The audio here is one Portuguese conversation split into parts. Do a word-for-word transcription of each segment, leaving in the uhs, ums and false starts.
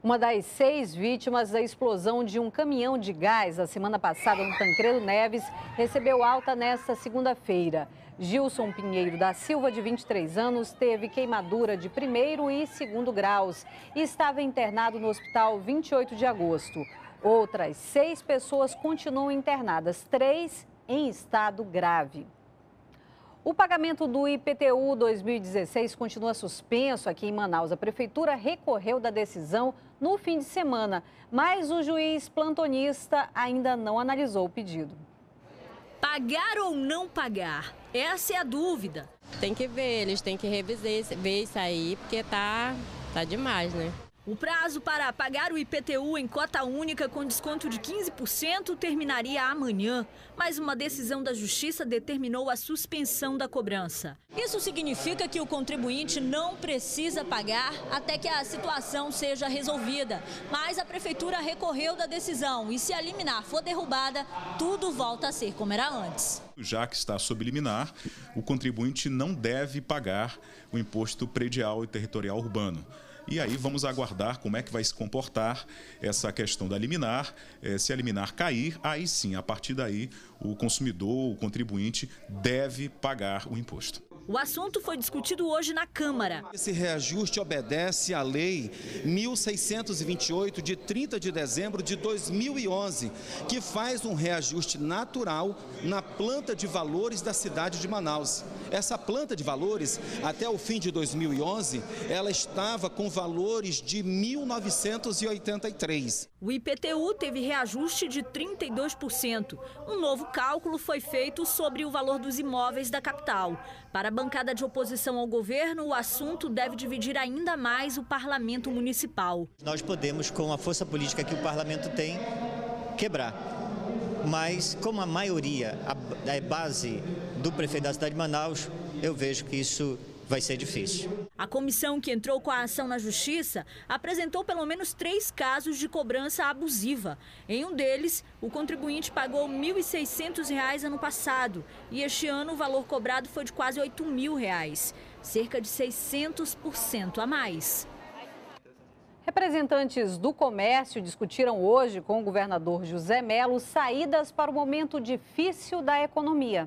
Uma das seis vítimas da explosão de um caminhão de gás a semana passada no Tancredo Neves recebeu alta nesta segunda-feira. Gilson Pinheiro da Silva, de vinte e três anos, teve queimadura de primeiro e segundo graus e estava internado no hospital vinte e oito de agosto. Outras seis pessoas continuam internadas, três em estado grave. O pagamento do I P T U dois mil e dezesseis continua suspenso aqui em Manaus. A prefeitura recorreu da decisão no fim de semana, mas o juiz plantonista ainda não analisou o pedido. Pagar ou não pagar? Essa é a dúvida. Tem que ver, eles têm que revisar, ver isso aí, porque tá, tá demais, né? O prazo para pagar o I P T U em cota única com desconto de quinze por cento terminaria amanhã, mas uma decisão da Justiça determinou a suspensão da cobrança. Isso significa que o contribuinte não precisa pagar até que a situação seja resolvida. Mas a Prefeitura recorreu da decisão e, se a liminar for derrubada, tudo volta a ser como era antes. Já que está sob liminar, o contribuinte não deve pagar o imposto predial e territorial urbano. E aí vamos aguardar como é que vai se comportar essa questão da liminar. Se a liminar cair, aí sim, a partir daí, o consumidor, o contribuinte, deve pagar o imposto. O assunto foi discutido hoje na Câmara. Esse reajuste obedece à Lei mil seiscentos e vinte e oito, de trinta de dezembro de dois mil e onze, que faz um reajuste natural na planta de valores da cidade de Manaus. Essa planta de valores, até o fim de dois mil e onze, ela estava com valores de mil novecentos e oitenta e três. O I P T U teve reajuste de trinta e dois por cento. Um novo cálculo foi feito sobre o valor dos imóveis da capital. Para a bancada de oposição ao governo, o assunto deve dividir ainda mais o parlamento municipal. Nós podemos, com a força política que o parlamento tem, quebrar. Mas, como a maioria é base do prefeito da cidade de Manaus, eu vejo que isso vai ser difícil. A comissão que entrou com a ação na Justiça apresentou pelo menos três casos de cobrança abusiva. Em um deles, o contribuinte pagou mil e seiscentos reais ano passado e este ano o valor cobrado foi de quase oito mil reais, cerca de seiscentos por cento a mais. Representantes do comércio discutiram hoje com o governador José Mello saídas para o momento difícil da economia.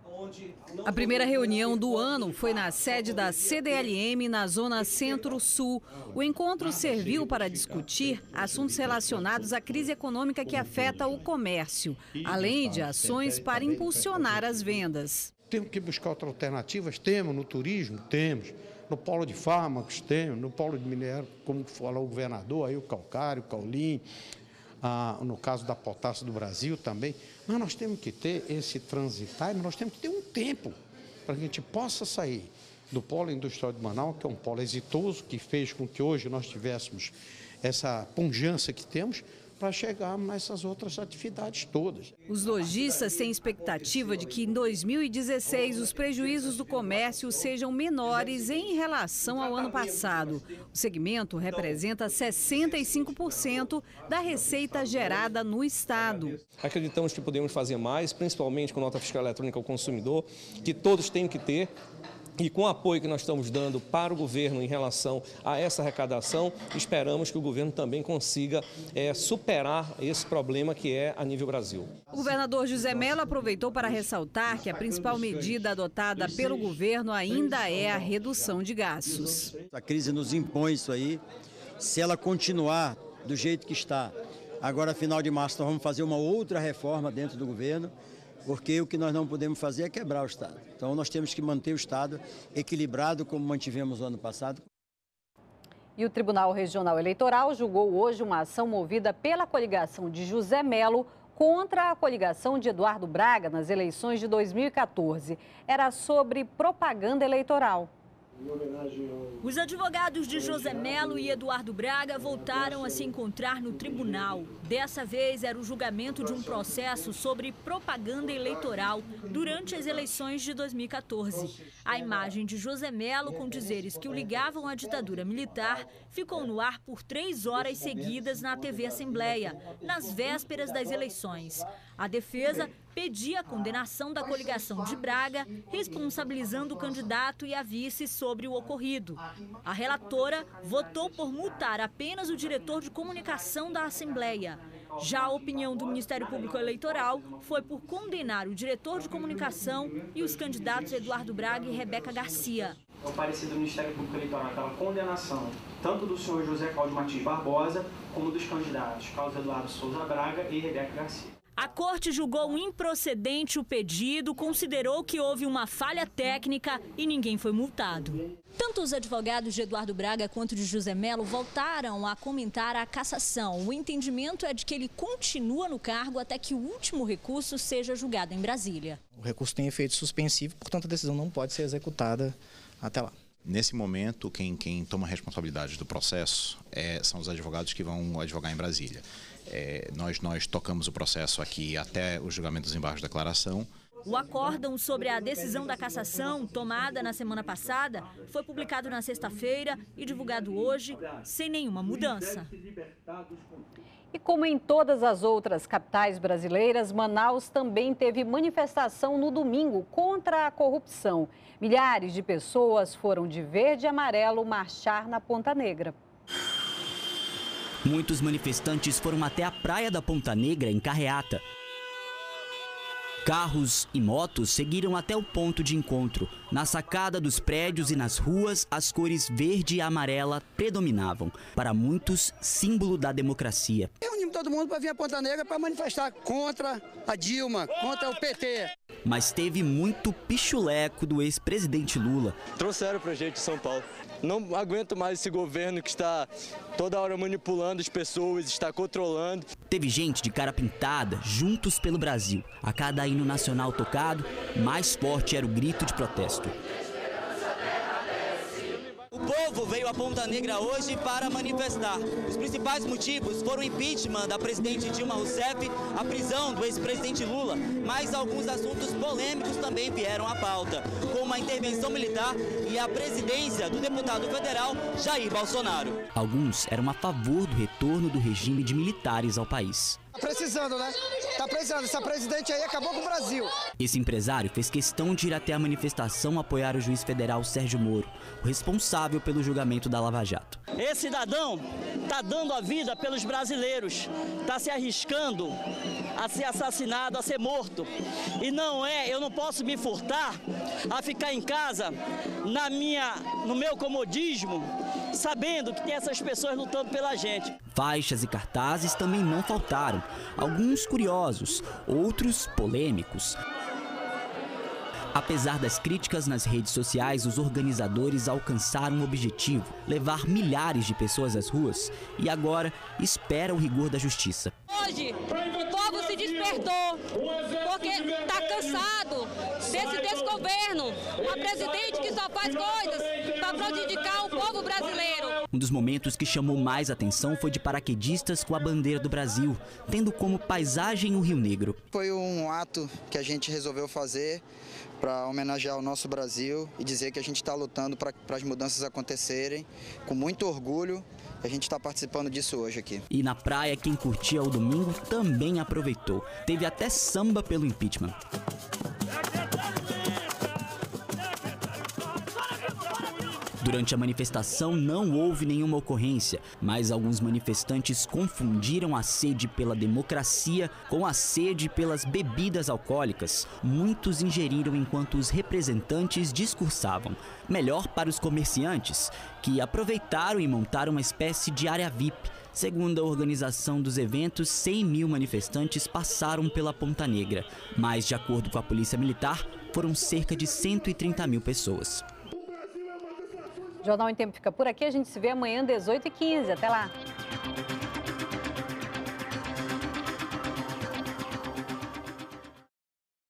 A primeira reunião do ano foi na sede da C D L M, na zona Centro-Sul. O encontro serviu para discutir assuntos relacionados à crise econômica que afeta o comércio, além de ações para impulsionar as vendas. Temos que buscar outras alternativas, temos no turismo, temos. No polo de fármacos, temos. No polo de minério, como falou o governador, aí o calcário, o caulim. Ah, no caso da Potássio do Brasil também, mas nós temos que ter esse transitar, nós temos que ter um tempo para que a gente possa sair do polo industrial de Manaus, que é um polo exitoso, que fez com que hoje nós tivéssemos essa pujança que temos, para chegar nessas outras atividades todas. Os lojistas têm expectativa de que em dois mil e dezesseis os prejuízos do comércio sejam menores em relação ao ano passado. O segmento representa sessenta e cinco por cento da receita gerada no estado. Acreditamos que podemos fazer mais, principalmente com nota fiscal eletrônica ao consumidor, que todos têm que ter. E com o apoio que nós estamos dando para o governo em relação a essa arrecadação, esperamos que o governo também consiga é, superar esse problema que é a nível Brasil. O governador José Mello aproveitou para ressaltar que a principal medida adotada pelo governo ainda é a redução de gastos. A crise nos impõe isso aí. Se ela continuar do jeito que está, agora final de março nós vamos fazer uma outra reforma dentro do governo, porque o que nós não podemos fazer é quebrar o Estado. Então nós temos que manter o Estado equilibrado como mantivemos no ano passado. E o Tribunal Regional Eleitoral julgou hoje uma ação movida pela coligação de José Mello contra a coligação de Eduardo Braga nas eleições de dois mil e quatorze. Era sobre propaganda eleitoral. Os advogados de José Mello e Eduardo Braga voltaram a se encontrar no tribunal. Dessa vez era o julgamento de um processo sobre propaganda eleitoral durante as eleições de dois mil e quatorze. A imagem de José Mello com dizeres que o ligavam à ditadura militar ficou no ar por três horas seguidas na T V Assembleia, nas vésperas das eleições. A defesa pedia a condenação da coligação de Braga, responsabilizando o candidato e a vice sobre o ocorrido. A relatora votou por multar apenas o diretor de comunicação da Assembleia. Já a opinião do Ministério Público Eleitoral foi por condenar o diretor de comunicação e os candidatos Eduardo Braga e Rebeca Garcia. O parecer do Ministério Público Eleitoral pela condenação tanto do senhor José Cláudio Martins Barbosa como dos candidatos Carlos Eduardo Souza Braga e Rebeca Garcia. A corte julgou improcedente o pedido, considerou que houve uma falha técnica e ninguém foi multado. Tanto os advogados de Eduardo Braga quanto de José Melo voltaram a comentar a cassação. O entendimento é de que ele continua no cargo até que o último recurso seja julgado em Brasília. O recurso tem efeito suspensivo, portanto a decisão não pode ser executada até lá. Nesse momento, quem, quem toma a responsabilidade do processo é, são os advogados que vão advogar em Brasília. É, nós, nós tocamos o processo aqui até o julgamento dos embargos de declaração. O acórdão sobre a decisão da cassação, tomada na semana passada, foi publicado na sexta-feira e divulgado hoje, sem nenhuma mudança. E como em todas as outras capitais brasileiras, Manaus também teve manifestação no domingo contra a corrupção. Milhares de pessoas foram de verde e amarelo marchar na Ponta Negra. Muitos manifestantes foram até a praia da Ponta Negra, em Carreata. Carros e motos seguiram até o ponto de encontro. Na sacada dos prédios e nas ruas, as cores verde e amarela predominavam. Para muitos, símbolo da democracia. Reunimos todo mundo para vir à Ponta Negra para manifestar contra a Dilma, contra o P T. Mas teve muito pichuleco do ex-presidente Lula. Trouxeram para a gente de São Paulo. Não aguento mais esse governo que está toda hora manipulando as pessoas, está controlando. Teve gente de cara pintada, juntos pelo Brasil. A cada hino nacional tocado, mais forte era o grito de protesto. O povo veio à Ponta Negra hoje para manifestar. Os principais motivos foram o impeachment da presidente Dilma Rousseff, a prisão do ex-presidente Lula, mas alguns assuntos polêmicos também vieram à pauta, como a intervenção militar e a presidência do deputado federal Jair Bolsonaro. Alguns eram a favor do retorno do regime de militares ao país. Tá precisando, né? Tá precisando. Essa presidente aí acabou com o Brasil. Esse empresário fez questão de ir até a manifestação apoiar o juiz federal Sérgio Moro, o responsável pelo julgamento da Lava Jato. Esse cidadão tá dando a vida pelos brasileiros, tá se arriscando a ser assassinado, a ser morto. E não é, eu não posso me furtar a ficar em casa na minha, no meu comodismo, sabendo que tem essas pessoas lutando pela gente. Faixas e cartazes também não faltaram, alguns curiosos, outros polêmicos. Apesar das críticas nas redes sociais, os organizadores alcançaram o objetivo, levar milhares de pessoas às ruas, e agora espera o rigor da justiça. Hoje, o povo se despertou, porque está cansado desse desgoverno, uma presidente que só faz coisas para prejudicar o povo brasileiro. Um dos momentos que chamou mais atenção foi de paraquedistas com a bandeira do Brasil, tendo como paisagem o Rio Negro. Foi um ato que a gente resolveu fazer para homenagear o nosso Brasil e dizer que a gente está lutando para as mudanças acontecerem com muito orgulho. A gente está participando disso hoje aqui. E na praia, quem curtia o domingo também aproveitou. Teve até samba pelo impeachment. Durante a manifestação não houve nenhuma ocorrência, mas alguns manifestantes confundiram a sede pela democracia com a sede pelas bebidas alcoólicas. Muitos ingeriram enquanto os representantes discursavam. Melhor para os comerciantes, que aproveitaram e montaram uma espécie de área V I P. Segundo a organização dos eventos, cem mil manifestantes passaram pela Ponta Negra, mas, de acordo com a Polícia Militar, foram cerca de cento e trinta mil pessoas. Jornal em Tempo fica por aqui. A gente se vê amanhã, dezoito e quinze. Até lá.